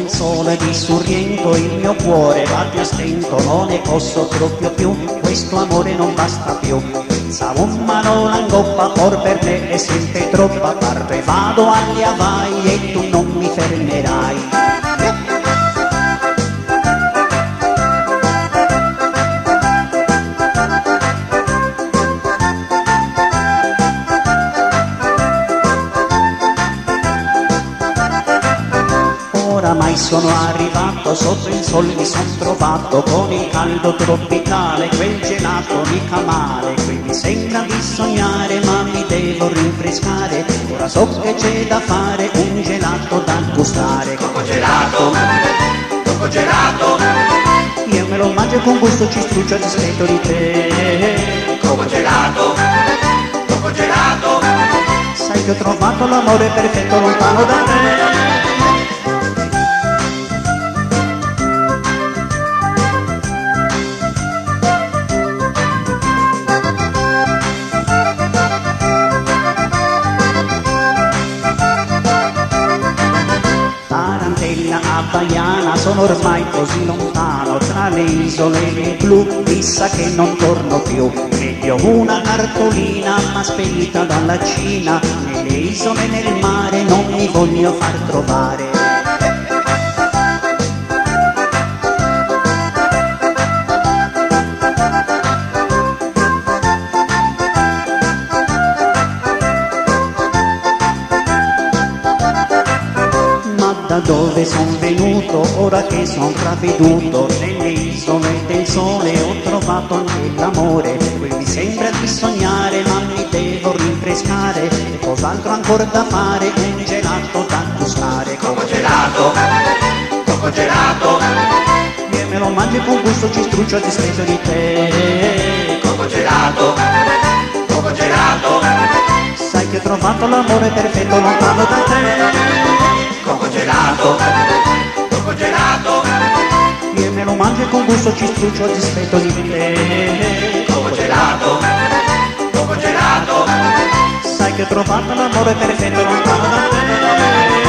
il sole di Sorrento, il mio cuore va più a stento, non ne posso proprio più, questo amore non basta più. Sa un mano l'angoppa, por per me è sempre troppa, parve vado agli Hawaii e tu non mi fermerai. Oramai sono arrivato, sotto il sole mi son trovato, con il caldo tropicale, quel gelato mica male, qui mi sembra di sognare ma mi devo rinfrescare, ora so che c'è da fare, un gelato da gustare. Coco gelato, coco gelato, io me lo mangio con gusto, ci struccio a dispetto di te. coco gelato, coco gelato, Sai che ho trovato l'amore perfetto lontano da te. Tarantella, Havaiana, sono ormai così lontano, tra le isole blu, chissà che non torno più. Meglio una cartolina, ma spedita dalla Cina, nelle isole nel mare non mi voglio far trovare. Da dove son venuto, ora che son ravveduto, nelle isole del sole ho trovato anche l'amore. Qui mi sembra di sognare ma mi devo rinfrescare, e cos'altro ancora da fare, un gelato da gustare. coco gelato, coco gelato, Io me lo mangio con gusto, ci struccio a dispetto di te. coco gelato, coco gelato, Sai che ho trovato l'amore perfetto lontano da te. coco gelato, coco gelato, Io me lo mangio con gusto, ci struccio a dispetto di te. coco gelato, coco gelato, Sai che ho trovato l'amore perfetto lontano da te.